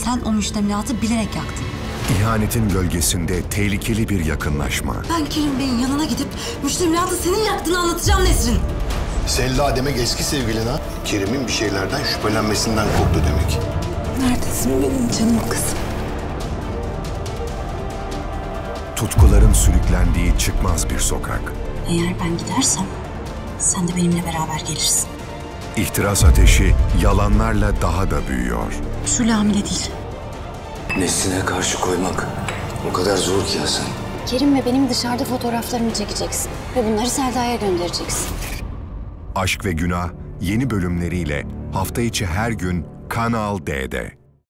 sen o müştemilatı bilerek yaktın. İhanetin gölgesinde tehlikeli bir yakınlaşma. Ben Kerim Bey'in yanına gidip müştemilatı senin yaktığını anlatacağım Nesrin. Selda demek eski sevgilin ha. Kerim'in bir şeylerden şüphelenmesinden korktu demek. Neredesin benim canım kızım? Tutkuların sürüklendiği çıkmaz bir sokak. Eğer ben gidersem sen de benimle beraber gelirsin. İhtiras ateşi yalanlarla daha da büyüyor. Şule hamile değil. Nesline karşı koymak o kadar zor ki Hasan. Kerim ve benim dışarıda fotoğraflarımı çekeceksin. Ve bunları Selda'ya göndereceksin. Aşk ve Günah yeni bölümleriyle hafta içi her gün Kanal D'de.